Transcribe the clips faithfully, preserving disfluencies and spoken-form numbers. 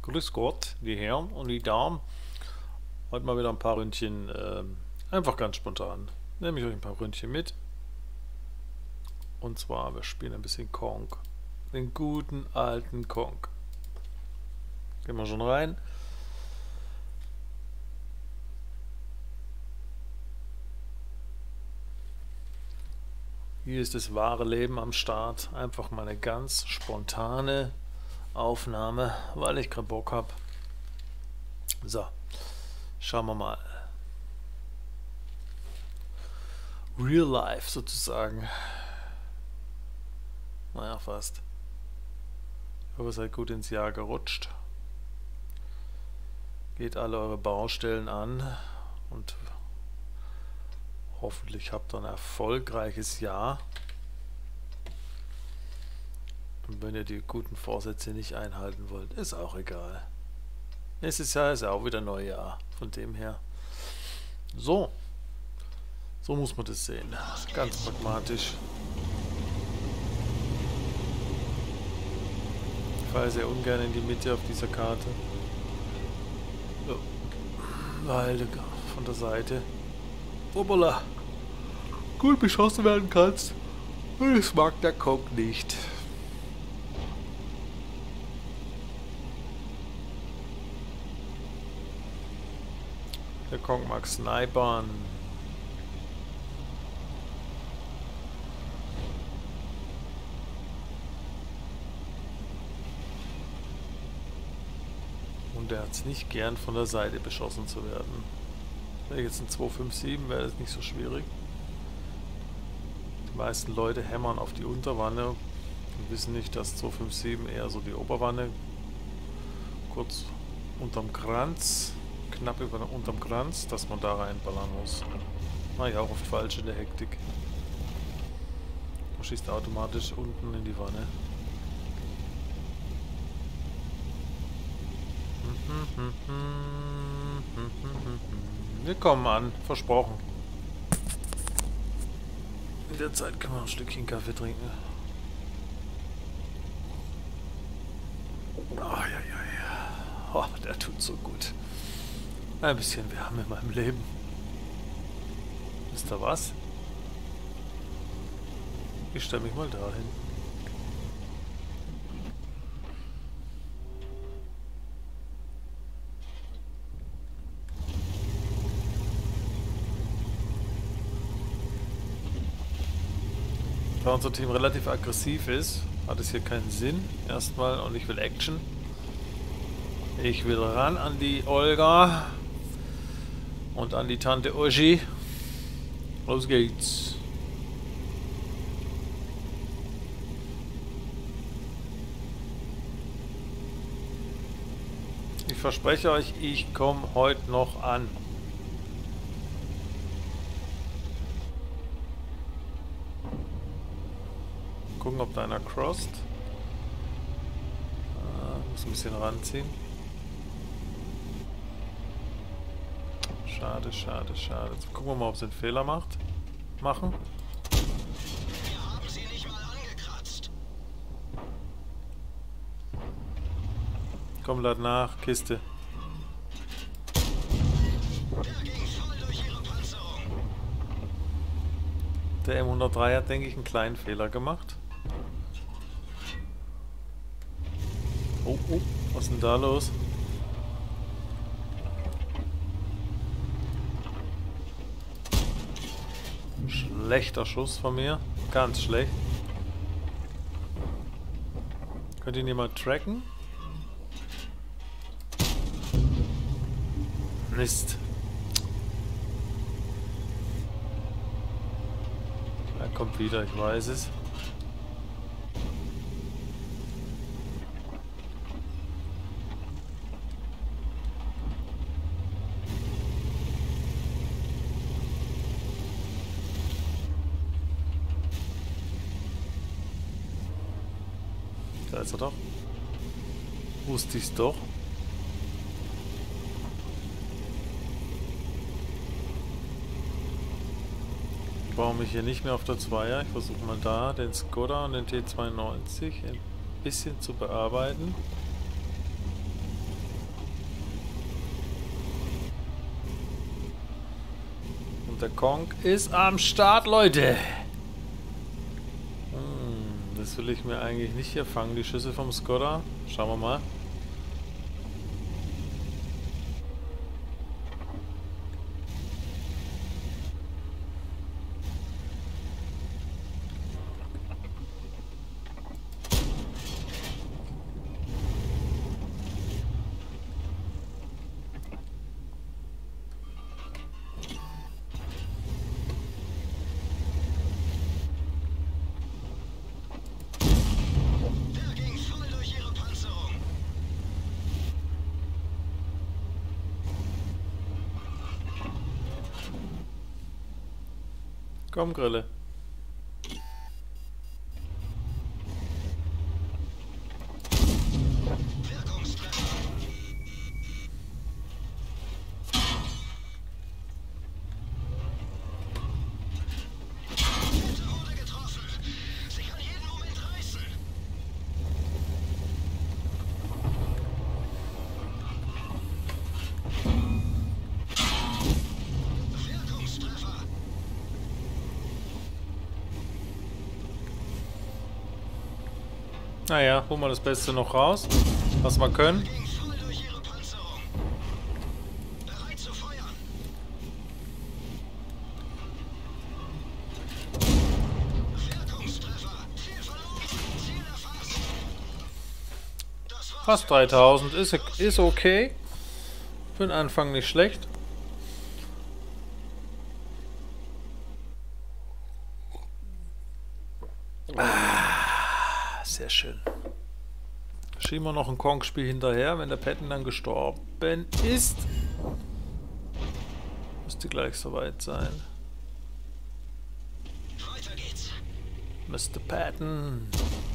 Grüß Gott, die Herren und die Damen. Heute mal wieder ein paar Ründchen, ähm, einfach ganz spontan. Nehme ich euch ein paar Ründchen mit. Und zwar, wir spielen ein bisschen Kong. Den guten alten Kong. Gehen wir schon rein. Hier ist das wahre Leben am Start. Einfach mal eine ganz spontane Aufnahme, weil ich gerade Bock habe. So, schauen wir mal. Real Life sozusagen. Naja, fast. Ich hoffe, ihr seid gut ins Jahr gerutscht. Geht alle eure Baustellen an und hoffentlich habt ihr ein erfolgreiches Jahr. Und wenn ihr die guten Vorsätze nicht einhalten wollt, ist auch egal. Nächstes Jahr ist ja auch wieder Neujahr. Von dem her. So. So muss man das sehen. Ganz pragmatisch. Ich fahre sehr ungern in die Mitte auf dieser Karte. So. Weil du von der Seite Obala gut beschossen werden kannst. Und das mag der Kong nicht. Der Kong mag snipern. Und er hat es nicht gern, von der Seite beschossen zu werden. Wäre jetzt ein zwei fünf sieben, wäre das nicht so schwierig. Die meisten Leute hämmern auf die Unterwanne und wissen nicht, dass zwei fünf sieben eher so die Oberwanne kurz unterm Kranz, knapp über unterm Kranz, dass man da reinballern muss. Mache ich auch oft falsch in der Hektik. Man schießt automatisch unten in die Wanne. Wir kommen an, versprochen. In der Zeit können wir ein Stückchen Kaffee trinken. Oh, ja, ja, ja. Oh, der tut so gut. Ein bisschen Wärme in meinem Leben. Wisst ihr was? Ich stelle mich mal dahin. Da unser Team relativ aggressiv ist, hat es hier keinen Sinn. Erstmal, und ich will Action. Ich will ran an die Olga und an die Tante Uschi. Los geht's. Ich verspreche euch, ich komme heute noch an. Gucken, ob da einer crosst. Ah, muss ein bisschen ranziehen. Schade, schade, schade. Jetzt gucken wir mal, ob sie einen Fehler macht. Machen. Wir haben sie nicht mal angekratzt. Komm, lad nach. Kiste. Der ging voll durch ihre Panzerung. Der M hundertdrei hat, denke ich, einen kleinen Fehler gemacht. Oh, oh, was ist denn da los? Schlechter Schuss von mir. Ganz schlecht. Könnt ihr ihn jemand tracken? Mist. Er kommt wieder, ich weiß es. Da ist er doch. Wusste ich's doch. Ich brauche mich hier nicht mehr auf der Zweier. Ich versuche mal da den Skoda und den T zweiundneunzig ein bisschen zu bearbeiten. der Kong ist am Start, Leute. Hm, das will ich mir eigentlich nicht hier fangen, die Schüsse vom Skoda. Schauen wir mal. Komm, Grille. Naja, holen wir das Beste noch raus, was wir können. Fast dreitausend ist, ist okay. Für den Anfang nicht schlecht. Ah, sehr schön. Schieben wir noch ein Kong-Spiel hinterher, wenn der Patton dann gestorben ist. Müsste gleich soweit sein. Weiter geht's. Mister Patton.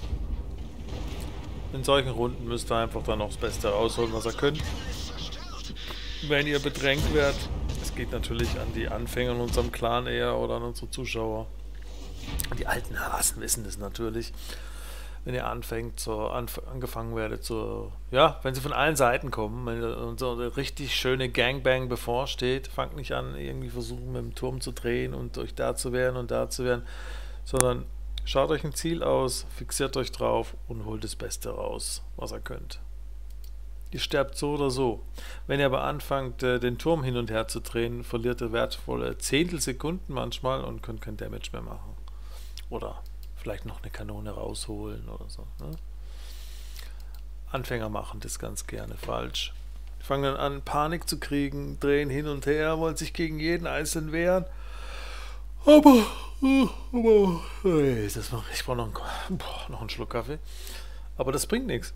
In solchen Runden müsst ihr einfach dann noch das Beste rausholen, was ihr könnt. Wenn ihr bedrängt werdet. Es geht natürlich an die Anfänger in unserem Clan eher oder an unsere Zuschauer. Die alten Hasen wissen das natürlich. Wenn ihr anfängt, so anf angefangen werdet, so, ja, wenn sie von allen Seiten kommen, wenn ihr, so eine richtig schöne Gangbang bevorsteht, fangt nicht an, irgendwie versuchen mit dem Turm zu drehen und euch da zu wehren und da zu wehren, sondern schaut euch ein Ziel aus, fixiert euch drauf und holt das Beste raus, was ihr könnt. Ihr sterbt so oder so. Wenn ihr aber anfangt, den Turm hin und her zu drehen, verliert ihr wertvolle Zehntelsekunden manchmal und könnt kein Damage mehr machen. Oder vielleicht noch eine Kanone rausholen oder so. Ne? Anfänger machen das ganz gerne falsch. Die fangen dann an, Panik zu kriegen, drehen hin und her, wollen sich gegen jeden einzeln wehren. Aber, aber das mache ich, ich brauche noch, boah, noch einen Schluck Kaffee. Aber das bringt nichts.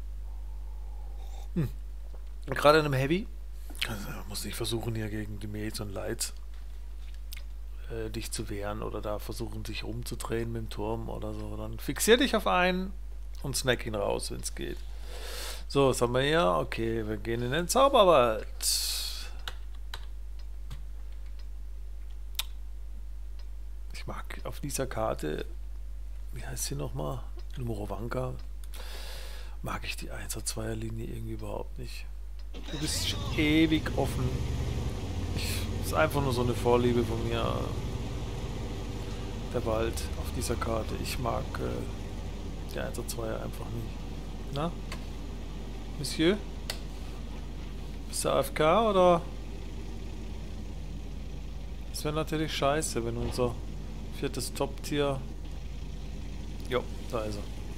Hm. Gerade in einem Heavy, also muss ich versuchen, hier gegen die Mates und Lights äh, dich zu wehren oder da versuchen, dich rumzudrehen mit dem Turm oder so. Dann fixier dich auf einen und snack ihn raus, wenn es geht. So, was haben wir hier? Okay, wir gehen in den Zauberwald. Ich mag auf dieser Karte, wie heißt sie nochmal? Numorowanka. Mag ich die einser zweier Linie irgendwie überhaupt nicht. Du bist ewig offen. Das ist einfach nur so eine Vorliebe von mir. Der Wald auf dieser Karte. Ich mag äh, die einser zweier einfach nicht. Na? Monsieur? Bist du A F K oder? Das wäre natürlich scheiße, wenn unser viertes Top-Tier... Jo, da ist er.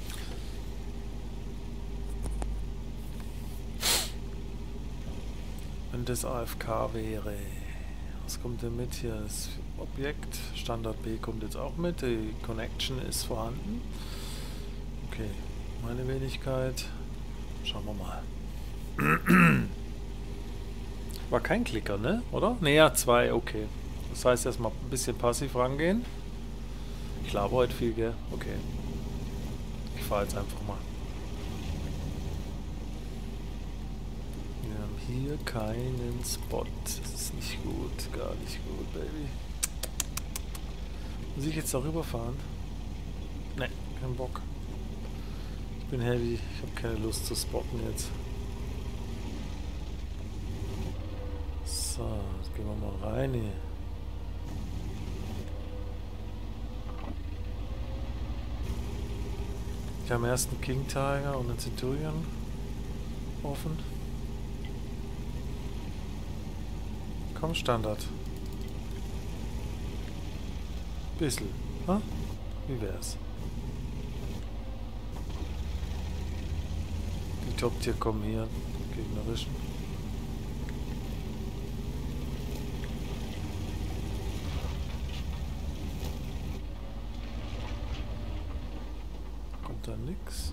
Wenn das A F K wäre. Was kommt denn mit hier? Das Objekt, Standard B kommt jetzt auch mit. Die Connection ist vorhanden. Okay, meine Wenigkeit. Schauen wir mal. War kein Klicker, ne? Oder? Ne, ja, zwei, okay. Das heißt erstmal ein bisschen passiv rangehen. Ich laber heute viel, gell? Okay. Ich fahre jetzt einfach mal. Wir haben hier keinen Spot. Das ist nicht gut. Gar nicht gut, Baby. Muss ich jetzt darüber fahren? Ne, kein Bock. Ich bin heavy. Ich habe keine Lust zu spotten jetzt. So, jetzt gehen wir mal rein hier. Wir haben erst einen King Tiger und einen Centurion offen. Komm, Standard. Bissl. Hm? Wie wär's? Die Top-Tier kommen hier. Gegnerischen. Kommt da nix?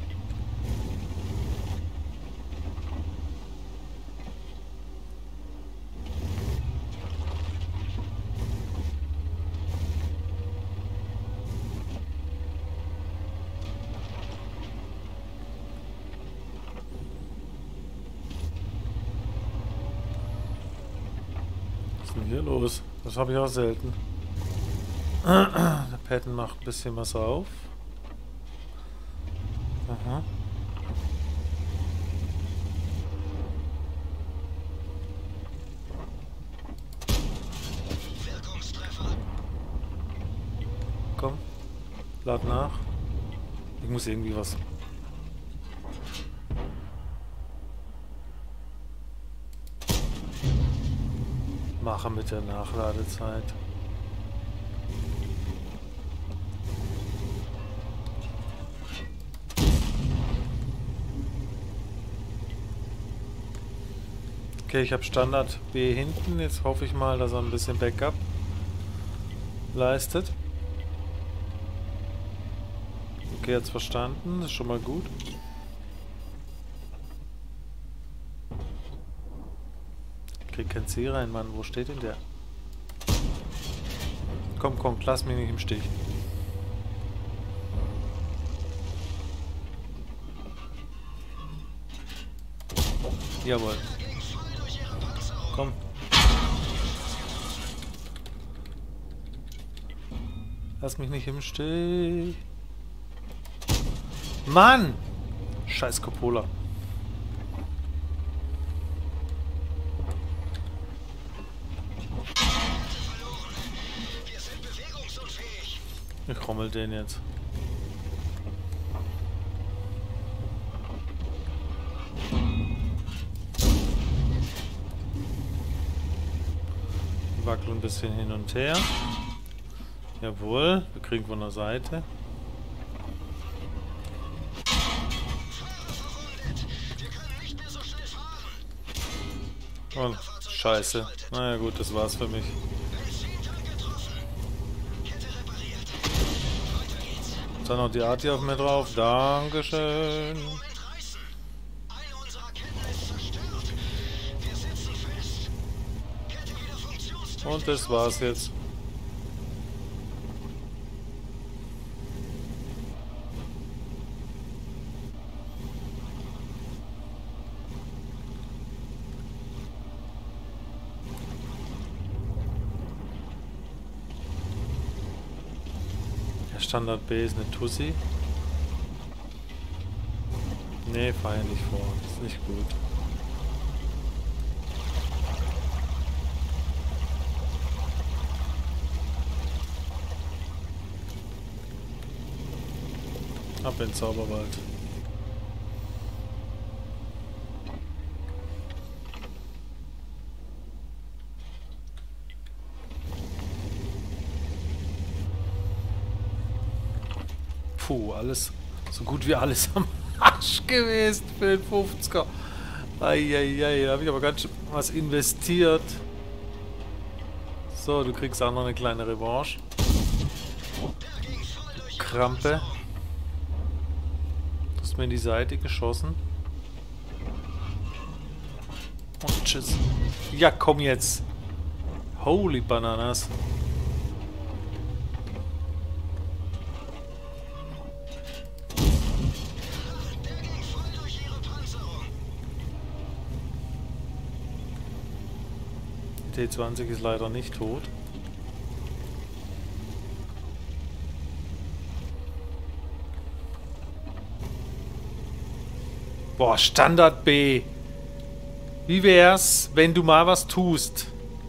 Was ist denn hier los? Das habe ich auch selten. Der Patton macht ein bisschen was auf. Aha. Wirkungstreffer. Komm. Lad nach. Ich muss irgendwie was. Machen mit der Nachladezeit. Okay, ich habe Standard B hinten. Jetzt hoffe ich mal, dass er ein bisschen Backup leistet. Okay, jetzt verstanden. Das ist schon mal gut. Ich krieg kein C rein, Mann. Wo steht denn der? Komm, komm, lass mich nicht im Stich. Jawohl. Komm. Lass mich nicht im Stich. Mann! Scheiß Coppola. Wir sind bewegungsunfähig. Ich rommel den jetzt. Wackeln ein bisschen hin und her. Jawohl, wir kriegen von der Seite. Wir können nicht mehr so schnell fahren. Und scheiße. Naja gut, das war's für mich. Benzintank getroffen. Kette repariert. Weiter geht's. Dann noch die Arti auf mir drauf. Dankeschön. Moment reißen. Eine unserer Ketten ist zerstört. Wir sitzen fest. Kette wieder funktionstüchtig. Und das war's jetzt. Standard B ist eine Tussi. Nee, fahr ja nicht vor. Ist nicht gut. Ab in den Zauberwald. Puh, alles, so gut wie alles am Arsch gewesen für den fünfziger. Eieiei, da habe ich aber ganz schön was investiert. So, du kriegst auch noch eine kleine Revanche. Krampe. Du hast mir in die Seite geschossen. Und tschüss. Ja, komm jetzt. Holy Bananas. T zwanzig ist leider nicht tot. Boah, Standard B. Wie wär's, wenn du mal was tust?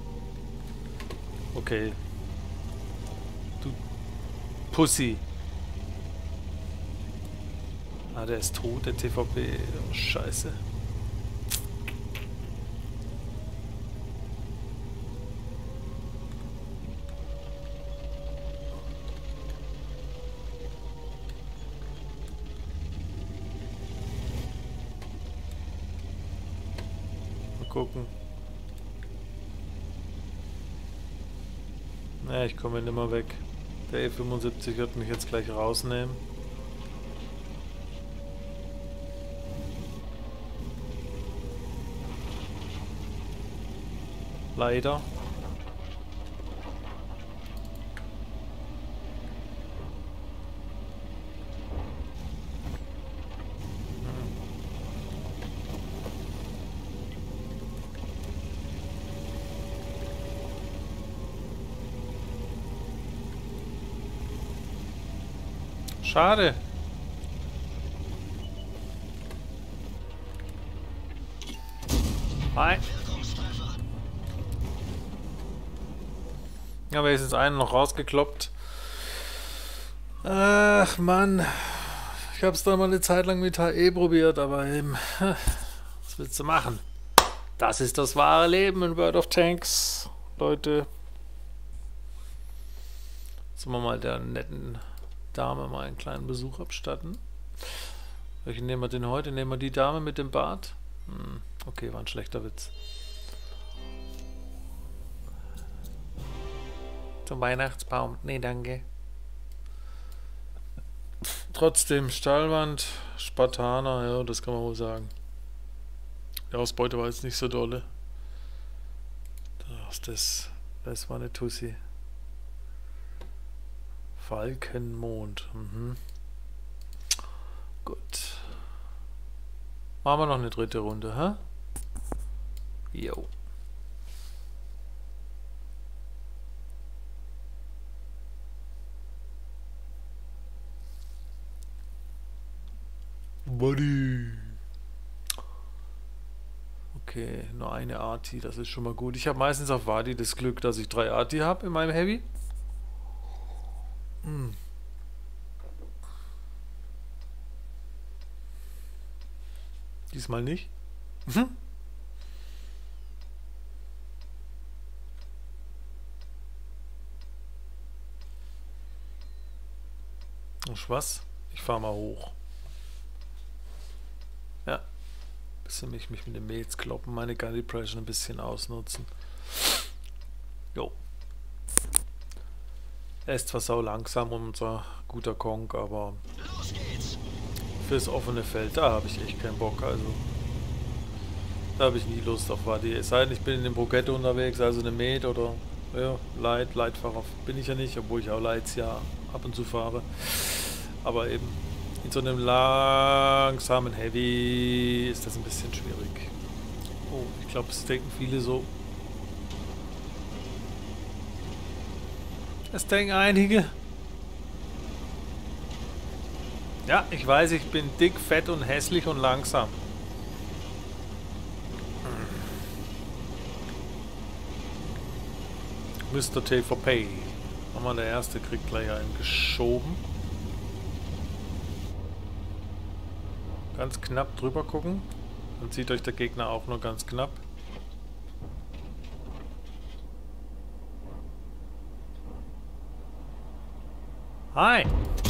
Okay. Du Pussy. Ah, der ist tot, der T V P. Oh, scheiße. Mal gucken. Naja, ich komme nicht mehr weg. Der E fünfundsiebzig wird mich jetzt gleich rausnehmen. Leider. Schade. Hi. Ja, wenigstens einen noch rausgekloppt. Ach Mann. Ich hab's da mal eine Zeit lang mit H E probiert, aber eben. Was willst du machen? Das ist das wahre Leben in World of Tanks, Leute. Sollen wir mal der netten Dame mal einen kleinen Besuch abstatten. Welchen nehmen wir denn heute? Nehmen wir die Dame mit dem Bart? Hm, okay, war ein schlechter Witz. Zum Weihnachtsbaum. Nee, danke. Trotzdem, Stahlwand, Spartaner, ja, das kann man wohl sagen. Die Ausbeute war jetzt nicht so dolle. Das, das, das war eine Tussi. Falkenmond. Mhm. Gut. Machen wir noch eine dritte Runde, hä? Jo. Buddy. Okay, nur eine Arti, das ist schon mal gut. Ich habe meistens auf Wadi das Glück, dass ich drei Arti habe in meinem Heavy. Hm. Diesmal nicht. Mhm. Ach was? Ich fahre mal hoch. Ja. Bisschen mich, mich mit den Mails kloppen, meine Gun Depression ein bisschen ausnutzen. Jo. Er ist zwar sau langsam, unser guter Kong, aber fürs offene Feld, da habe ich echt keinen Bock, also da habe ich nie Lust auf Wadi. Es sei denn, ich bin in dem Brokette unterwegs, also eine Med oder ja, Light, Lightfahrer bin ich ja nicht, obwohl ich auch Lights ja ab und zu fahre. Aber eben in so einem langsamen Heavy ist das ein bisschen schwierig. Oh, ich glaube, es denken viele so. Es denken einige. Ja, ich weiß, ich bin dick, fett und hässlich und langsam. Mister T V P. Nochmal der erste kriegt gleich einen geschoben. Ganz knapp drüber gucken. Dann sieht euch der Gegner auch nur ganz knapp. Hi!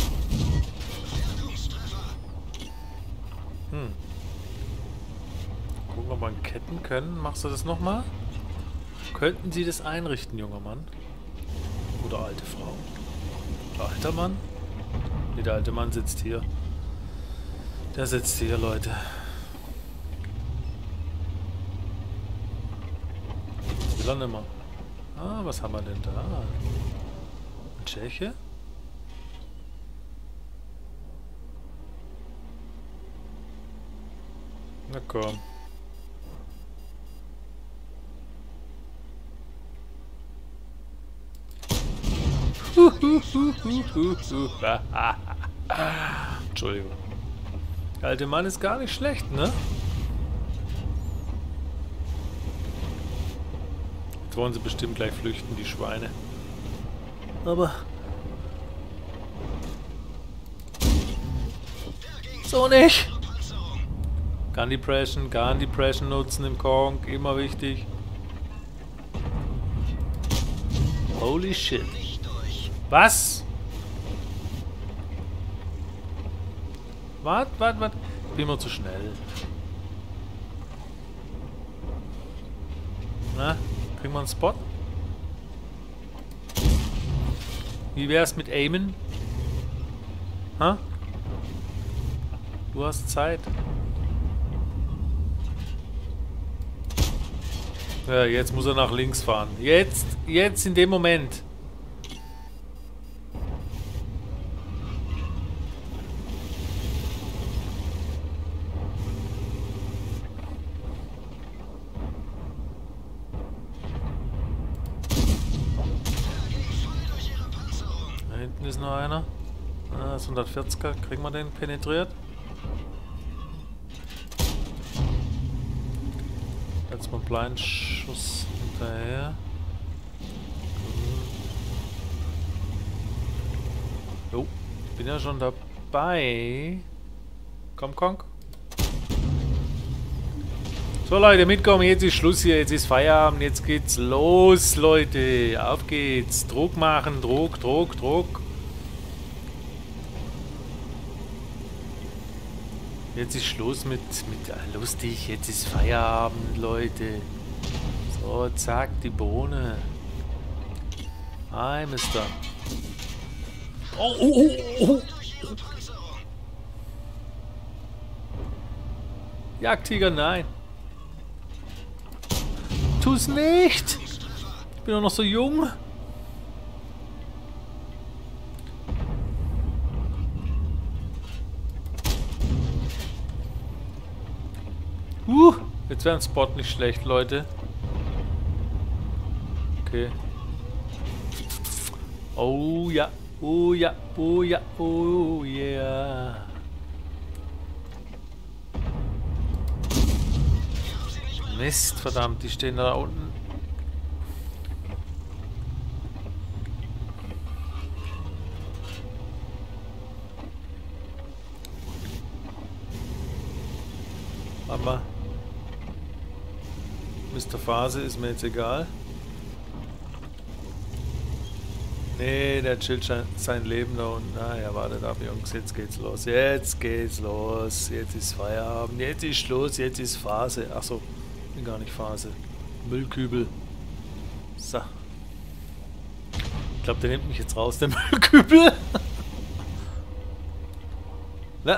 Hm. Gucken, ob wir einen Ketten können. Machst du das nochmal? Könnten Sie das einrichten, junger Mann? Oder alte Frau? Oder alter Mann? Ne, der alte Mann sitzt hier. Der sitzt hier, Leute. Will er nimmer. Ah, was haben wir denn da? Ein Tscheche? Na komm. Entschuldigung. Der alte Mann ist gar nicht schlecht, ne? Jetzt wollen sie bestimmt gleich flüchten, die Schweine. Aber... So nicht! Gun Depression, Gun Depression nutzen im Kong, immer wichtig. Holy shit. Was? Wart, wart, wart. Bin mir zu schnell. Na, kriegen wir einen Spot? Wie wär's mit Aimen? Ha? Du hast Zeit. Ja, jetzt muss er nach links fahren. Jetzt, jetzt in dem Moment. Da hinten ist noch einer. Ah, das hundertvierziger. Kriegen wir den penetriert? Jetzt mal einen kleinen Schuss hinterher. Jo, ich bin ja schon dabei. Komm, komm. So Leute, mitkommen, jetzt ist Schluss hier, jetzt ist Feierabend, jetzt geht's los, Leute. Auf geht's. Druck machen, Druck, Druck, Druck. Jetzt ist Schluss mit, mit ah, lustig, jetzt ist Feierabend, Leute. So, zack, die Bohne. Hi, Mister. Oh, oh, oh, oh. Jagdtiger, nein. Tu's nicht. Ich bin doch noch so jung. Uh, jetzt wäre ein Spot nicht schlecht, Leute. Okay. Oh ja, oh ja, oh ja, oh yeah. Mist, verdammt, die stehen da unten. Aber Mister Phase ist mir jetzt egal. Nee, der chillt sein Leben da unten. Naja, wartet ab, Jungs, jetzt geht's los. Jetzt geht's los. Jetzt ist Feierabend. Jetzt ist Schluss. Jetzt ist Phase. Achso, bin gar nicht Phase. Müllkübel. So. Ich glaube, der nimmt mich jetzt raus, der Müllkübel. Na.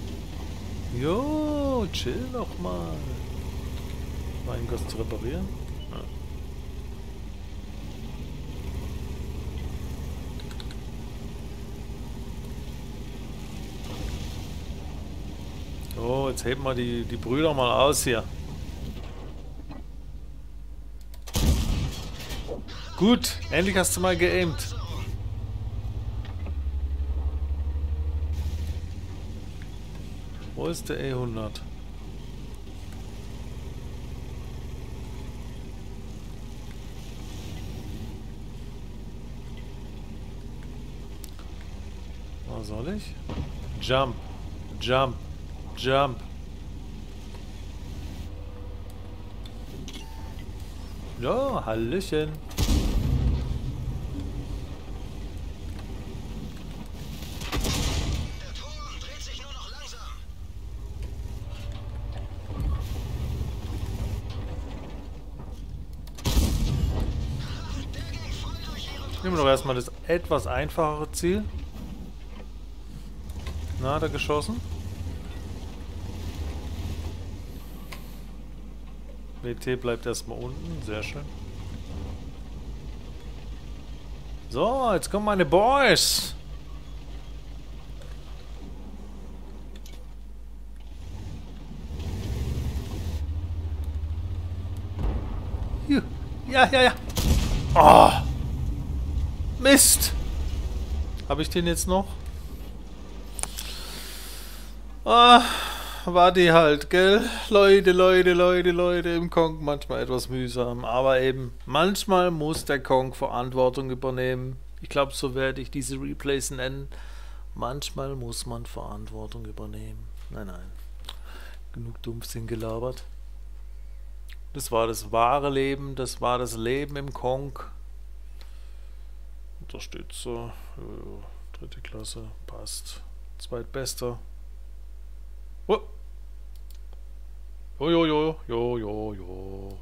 Jo, chill doch mal. War irgendwas zu reparieren? Ja. So, jetzt heben wir die, die Brüder mal aus hier. Gut, endlich hast du mal geaimt. Wo ist der E hundert? Was soll ich? Jump, jump, jump. Ja, Hallöchen. Nehmen wir doch erstmal das etwas einfachere Ziel. Na, hat er geschossen? W T bleibt erstmal unten, sehr schön. So, jetzt kommen meine Boys. Hier. Ja, ja, ja. Oh. Mist! Habe ich den jetzt noch? Ah, war die halt, gell? Leute, Leute, Leute, Leute, im Kong manchmal etwas mühsam. Aber eben, manchmal muss der Kong Verantwortung übernehmen. Ich glaube, so werde ich diese Replays nennen. Manchmal muss man Verantwortung übernehmen. Nein, nein. Genug Dumpfsinn gelabert. Das war das wahre Leben, das war das Leben im Konk. Da steht so, ja, ja, dritte Klasse, passt. Zweitbester. Oh. Jo, jo, jo, jo, jo, jo.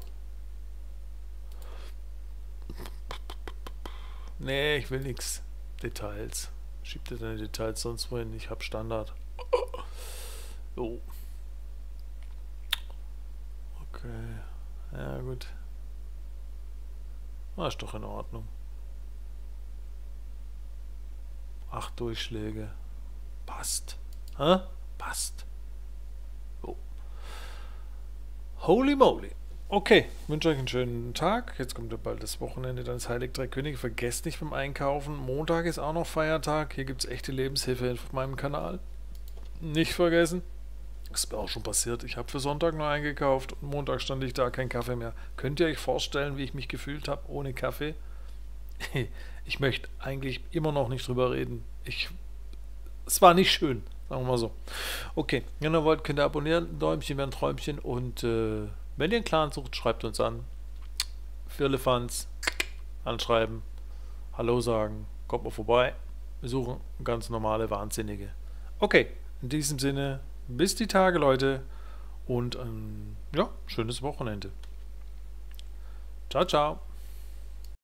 Nee, ich will nix. Details. Schieb dir deine Details sonst wohin, ich hab Standard. Jo. Okay. Ja, gut. Ah, ist doch in Ordnung. Acht Durchschläge. Passt. Hä? Passt. Oh. Holy moly. Okay, ich wünsche euch einen schönen Tag. Jetzt kommt ja bald das Wochenende, dann ist Heilig Drei Könige. Vergesst nicht beim Einkaufen. Montag ist auch noch Feiertag. Hier gibt es echte Lebenshilfe auf meinem Kanal. Nicht vergessen. Das ist mir auch schon passiert. Ich habe für Sonntag nur eingekauft und Montag stand ich da, kein Kaffee mehr. Könnt ihr euch vorstellen, wie ich mich gefühlt habe ohne Kaffee? Ich möchte eigentlich immer noch nicht drüber reden. Ich, es war nicht schön, sagen wir mal so. Okay, wenn ihr wollt, könnt ihr abonnieren. Däumchen wäre ein Träumchen. Und äh, wenn ihr einen Clan sucht, schreibt uns an. Firlefanz anschreiben, Hallo sagen, kommt mal vorbei. Wir suchen ganz normale Wahnsinnige. Okay, in diesem Sinne, bis die Tage, Leute. Und ein ja, schönes Wochenende. Ciao, ciao.